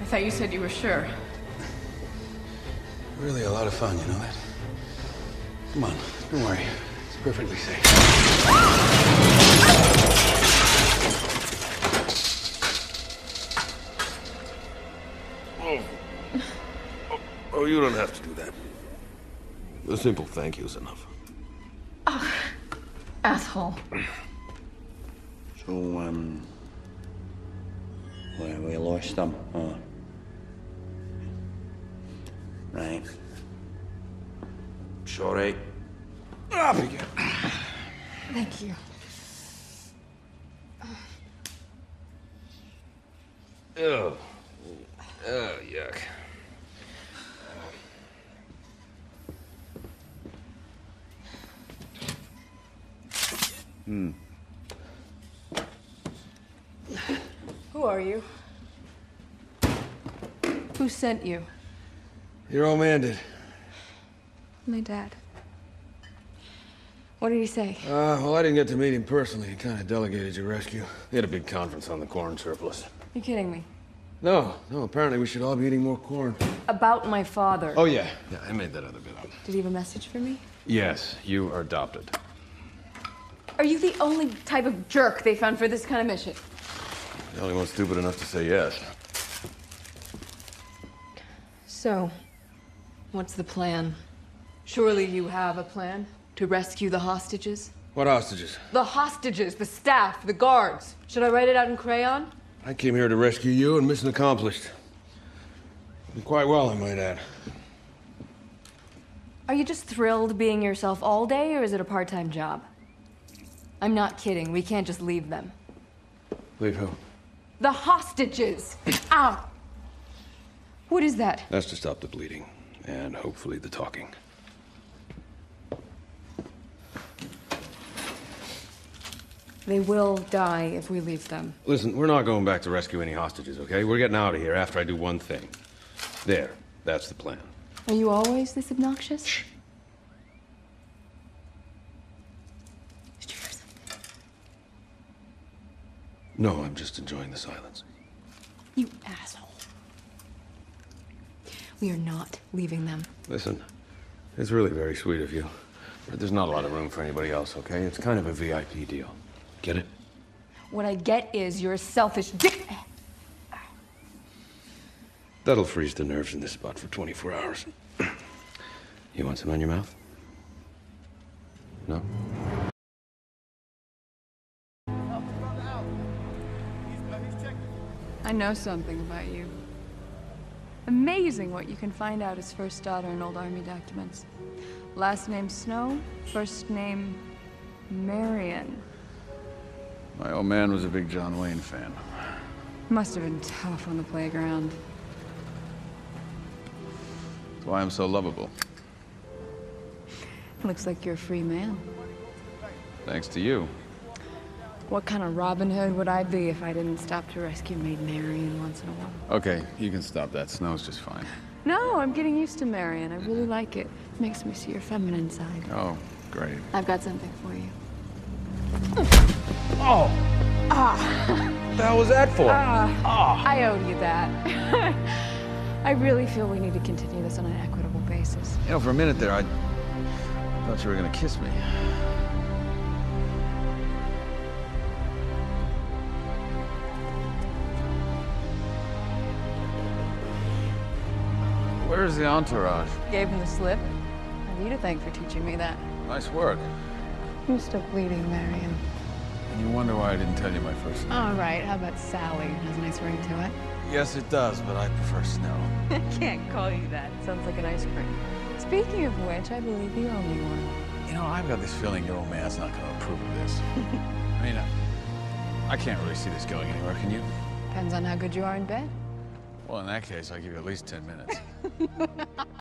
thought you said you were sure. Really a lot of fun, you know that? Come on, don't worry. It's perfectly safe. Oh, you don't have to do that. A simple thank you is enough. Oh, asshole. So, where we lost them, huh? Right. Sorry. Up again. Thank you. Oh. Oh, yuck. Who are you? Who sent you? Your old man did. My dad. What did he say? Well, I didn't get to meet him personally. He kind of delegated your rescue. They had a big conference on the corn surplus. You're kidding me. No, apparently we should all be eating more corn. About my father. Oh, yeah. Yeah, I made that other bit up. Did he have a message for me? Yes, you are adopted. Are you the only type of jerk they found for this kind of mission? The only one stupid enough to say yes. So, what's the plan? Surely you have a plan to rescue the hostages? What hostages? The hostages, the staff, the guards. Should I write it out in crayon? I came here to rescue you, and mission accomplished. And quite well, I might add. Are you just thrilled being yourself all day, or is it a part-time job? I'm not kidding. We can't just leave them. Leave who? The hostages! Ow! What is that? That's to stop the bleeding, and hopefully the talking. They will die if we leave them. Listen, we're not going back to rescue any hostages, okay? We're getting out of here after I do one thing. There. That's the plan. Are you always this obnoxious? Shh. Did you hear something? No, I'm just enjoying the silence. You asshole. We are not leaving them. Listen, it's really very sweet of you. But there's not a lot of room for anybody else, okay? It's kind of a VIP deal. Get it? What I get is you're a selfish dick. That'll freeze the nerves in this spot for 24 hours. You want some on your mouth? No? I know something about you. Amazing what you can find out as first daughter in old army documents. Last name Snow, first name Marion. My old man was a big John Wayne fan. Must have been tough on the playground. That's why I'm so lovable. Looks like you're a free man. Thanks to you. What kind of Robin Hood would I be if I didn't stop to rescue Maid Marion once in a while? Okay, you can stop that. Snow's just fine. No, I'm getting used to Marion. I really like it. Makes me see your feminine side. Oh, great. I've got something for you. Oh! Ah! What the hell was that for? I owed you that. I really feel we need to continue this on an equitable basis. You know, for a minute there, I thought you were gonna kiss me. Where's the entourage? Gave him the slip. I have you to thank for teaching me that. Nice work. You're still bleeding, Marion. And you wonder why I didn't tell you my first name. All right, how about Sally? Has a nice ring to it. Yes, it does, but I prefer Snow. I can't call you that. Sounds like an ice cream. Speaking of which, I believe you owe me one. You know, I've got this feeling your old man's not gonna approve of this. I mean, I can't really see this going anywhere, can you? Depends on how good you are in bed. Well, in that case, I'll give you at least 10 minutes.